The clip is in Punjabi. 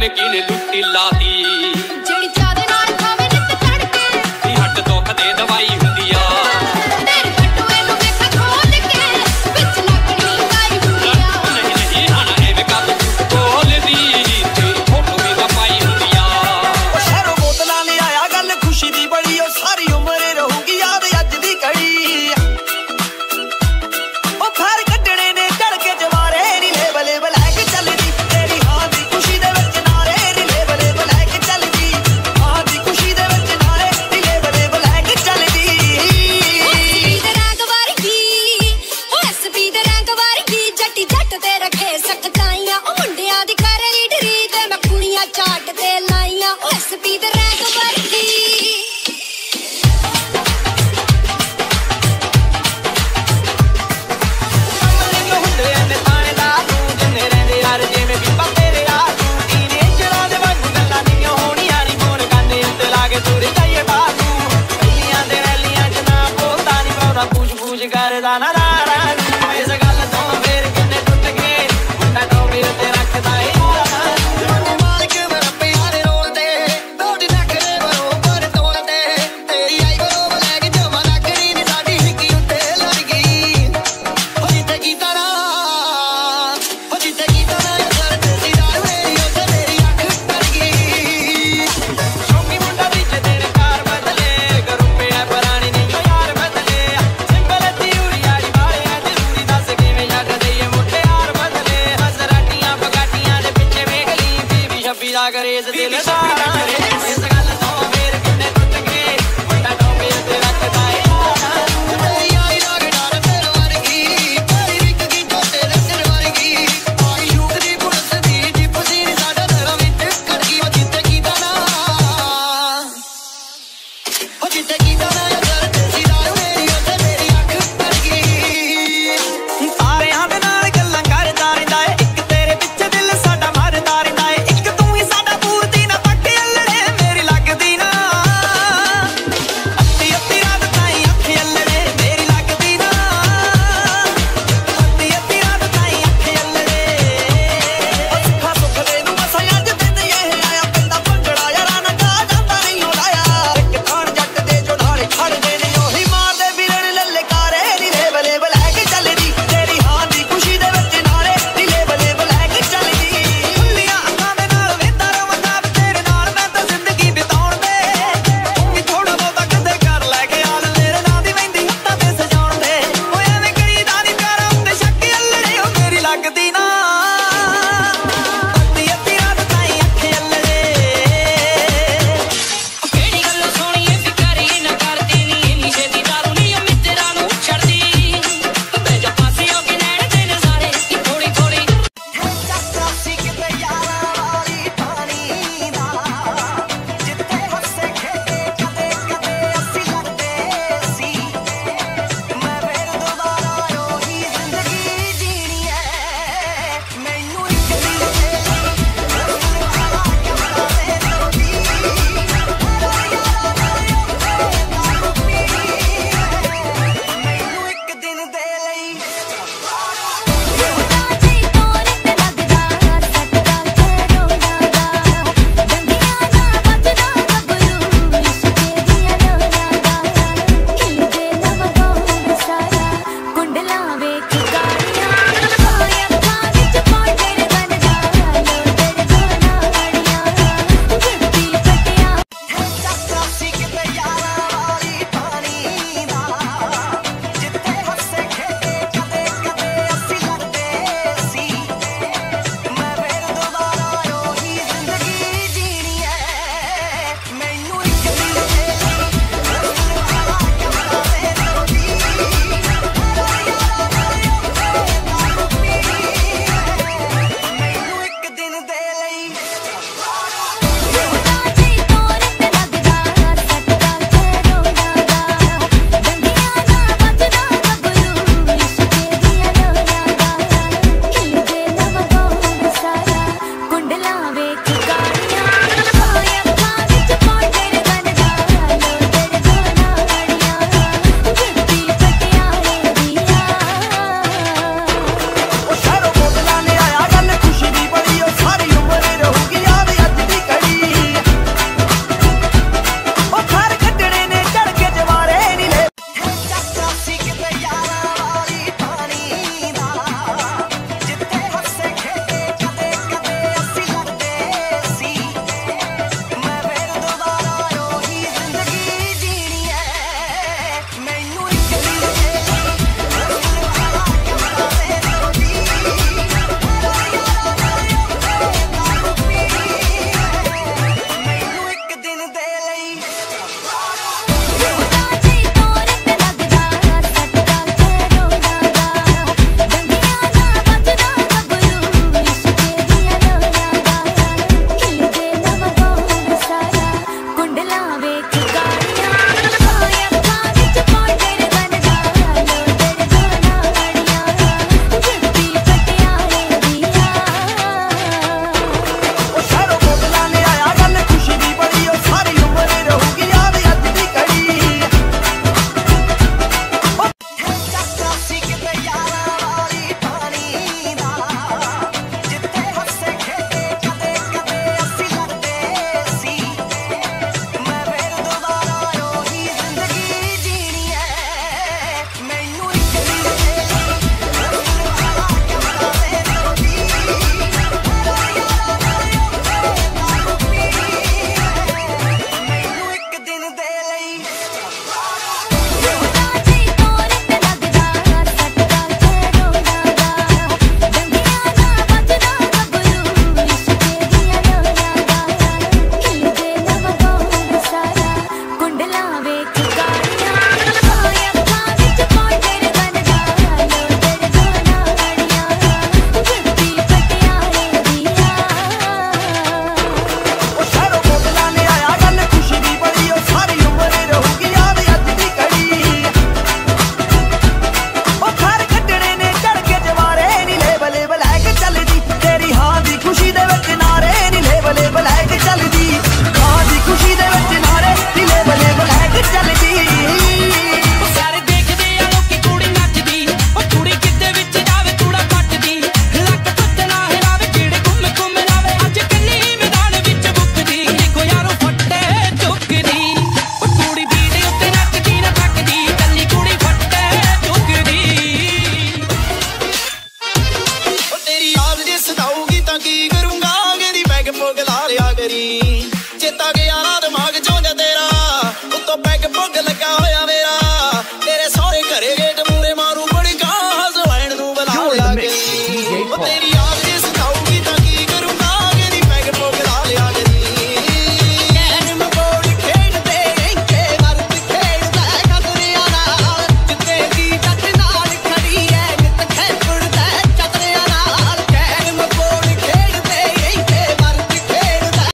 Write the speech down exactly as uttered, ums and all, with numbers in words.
ਐਵੇਂ ਕਿਨੇ ਲੁੱਟੀ ਲਾਤੀ ਜਿਹੜੀ ਚਾਦੇ ਨਾਲ ਖਾਵੇ ਨਿੱਤ ਚੜ ਕੇ ਨੀ ਹੱਟ ਦੁੱਖ ਦੇ ਦਵਾਈ ਹੁੰਦੀ ਆ ਤੇਰੇ ਬਟੂਏ ਨੂੰ ਵੇਖ ਖੋਲ ਕੇ ਵਿੱਚ ਲੱਗਣੀ ਗਾਈ ਹੁੰਦੀ ਆ ਨਹੀਂ ਨਹੀਂ ਹਾਣਾ ਐਵੇਂ ਕੱਲ ਬੋਲਦੀ ਤੇਰੀ ਫੋਟੋ ਵੀ ਵਪਾਈ ਹੁੰਦੀ ਆ ਉਹ ਸ਼ਹਿਰੋਂ ਬੋਤਲਾਂ ਲੈ ਆਇਆ ਗੱਲ ਖੁਸ਼ੀ ਦੀ ਬੜੀ ਉਹ ਸਾਰੀ ਉਮਰ ਰਹੂਗੀ ਯਾਦ ਅੱਜ ਦੀ ਘੜੀ ਉਹ ਫਰ ਕੱਢਣੇ ਨੇ ਚੜ ਕੇ ਜਵਾਰੇ ਨੀ ਲੇਬਲੇ ਬਲੈ ਕੇ ਚੱਲਦੀ ਤੇਰੀ ਹਾਂ ਦੀ ਖੁਸ਼ੀ ਦੇ ਵਿੱਚ ਨਾਰੇ ਨੀ ਲੇਬਲੇ ਬਲੈ ਕੇ ਚੱਲਦੀ ਹਾਂ ਦੀ ਖੁਸ਼ੀ ਦੇ ਵਿੱਚ ਨਾਰੇ ਨੀ ਲੇਬਲੇ ਬਲੈ ਕੇ ਚੱਲਦੀ ਐਸਪੀ ਦੇ ਰੰਗ ਵਰਗੀ ਉਹ ਐਸਪੀ ਦੇ ਰੰਗ ਵਰਗੀ ਜੱਟੀ ਜੱਟ ਤੇ ਰੱਖੇ ਸਖਤਾਈਆਂ ਉਹ ਮੁੰਡਿਆਂ ਦੀ ਕਰ ਲੀਡਰੀ ਤੇ ਮੈਂ ਕੁੜੀਆਂ ਚਾਟ ਤੇ ਲਾਈਆਂ ਉਹ ਐਸਪੀ ਦੇ ਰੰਗ ਵਰਗੀ ਕਰਦਾ ਨਾ ਰਾਰਾ ਇਸ ਗੱਲ ਤੋਂ ਫੇਰ ਕਿੰਨੇ ਟੁੱਟ ਗਏ ਮੁੰਡਾ ਤੋਂ ਮੇਰੇ ਤੇ ਰੱਖਦਾ ਏ ਯਾਰ ਮਾਲਕ ਮੇਰਾ ਪਿਆਰ ਰੋਲਦੇ ਦੋੜੀ ਨਖਰੇ ਬਰੋਬਰ ਤੋਲਦੇ ਤੇਰੀ ਆਈ ਬਰੋਬਰ ਲੈ ਕੇ ਜਮਾ ਨਖਰੀ ਨੀ ਸਾਡੀ ਹਿੱਕੀ ਉੱਤੇ ਲੜ ਗਈ ਹੋ ਜਿੱਤੇ ਕੀ ਤਰ੍ਹਾਂ ਹੋ ਜਿੱਤੇ ਕੀ ਤਰ੍ਹਾਂ ਯਾਰ ਤੇਰੀ ਯਾਰ ਮੇਰੀ ਉੱਤੇ ਮੇਰੀ ਅੱਖ ਟਰ ਗਈ ਸ਼ੌਕੀ ਮੁੰਡਾ ਵਿੱਚ ਤੇਰੇ ਕਾਰ ਬਦਲੇ ਘਰੋਂ ਪਿਆ ਪੁਰਾਣੀ ਨਹੀਂ ਯਾਰ ਬਦਲੇ ਗਰੇਜ਼ ਦਿਲਦਾਰਾਂ ਇਸ ਗੱਲ ਤੋਂ ਫੇਰ ਕਿੰਨੇ ਟੁੱਟ ਗਏ ਮੁੰਡਾ ਤੋਂ ਮੇਰੇ ਤੇ ਰੱਖਦਾ ਏ ਯਾਰ ਮੇਰੀ ਆਈ ਲੱਗ ਡਰ ਤੇਰੇ ਵਰਗੀ ਤੇਰੀ ਵਿਕ ਗਈ ਟੋਟੇ ਰੱਖਣ ਵਰਗੀ ਆਈ ਸ਼ੂਕ ਦੀ ਪੁਲਿਸ ਦੀ ਜਿੱਪ ਸੀ ਨੀ ਸਾਡਾ ਦਰਾਂ ਵਿੱਚ ਖੜ ਗਈ ਉਹ ਜਿੱਤੇ ਕੀ ਦਾਣਾ ਉਹ ਜਿੱਤੇ ਕੀ ਦਾਣਾ